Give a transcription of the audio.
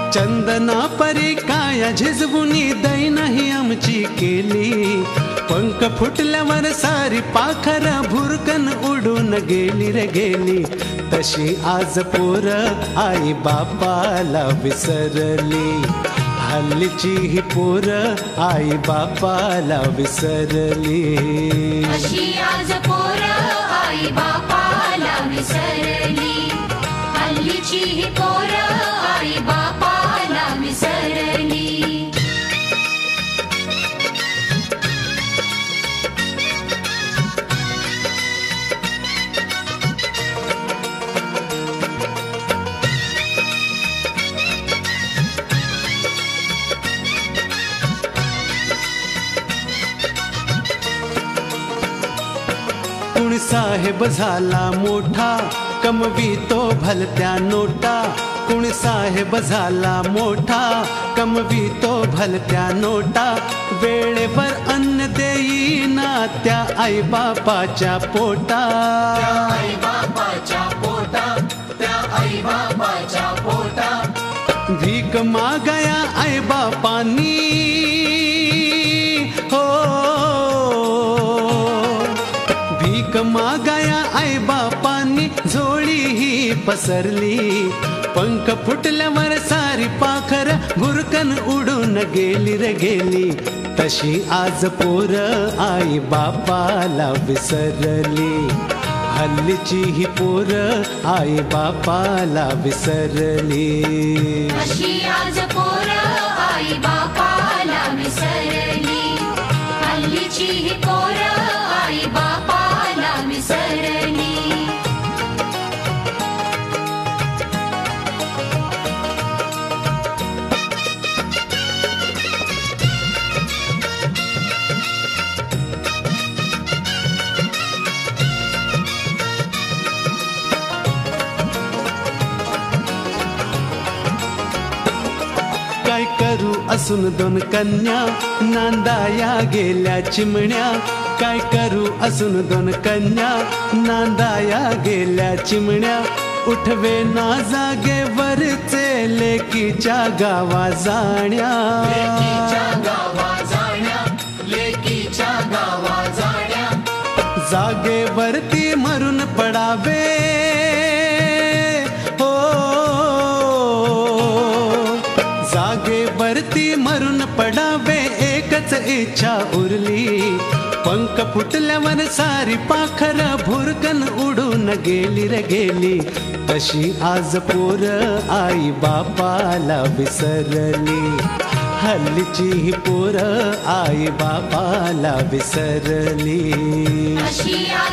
चंदना परी काया झिजवुनी दैनही आमची केली. पंख फुटल्यावर सारी पाखर भुरकन उडून गेली रे गेली. तशी आज पोर आई बापाला विसरली. हल्लीची ही पोर आई बापाला विसरली. अशी आज पोर आई बापाला विसरली. हल्लीची ही पोर आई बापाला विसरली. कुणी साहेब झाला मोठा कमवितो भलत्या नोटा. कुणी साहेब झाला मोठा कमवितो भलत्या नोटा. वेळेवर अन्न देईना त्या आई बापाच्या पोटा. आई बापाच्या पोटा, त्या आई बापाच्या पोटा. भीक मागाया आई बापांनी हो. भीक मागाया आई बापांनी झोळी ही पसरली. पंख फुटल्यावर सारी पाखर भुरकन उडून गेली रे गेली. तशी आज पोर आई बापाला विसरली. हल्लीची ही पोर आई बापाला विसरली. अशी आज पोर आई बापाला विसरली. हल्लीची ही पोर आई बापाला विसरली. काय करू असून दोन कन्या नांदाया गेल्या चिमण्या. काय करू असून दोन कन्या नांदाया गेल्या चिमण्या. उठवे ना जागेवरचे लेकीच्या गावा जाण्या. लेकीच्या गावा जाण्या, लेकीच्या गावा जाण्या. जागेवरती मरून पडावे हो. जागेवरती मरून पडावे एकच इच्छा उरली. पंख फुटल्यावर सारी पाखर भुरकन उडून गेली रे गेली. तशी आज पोर आई बापाला विसरली. हल्लीची ही पोर आई बापाला विसरली. अशी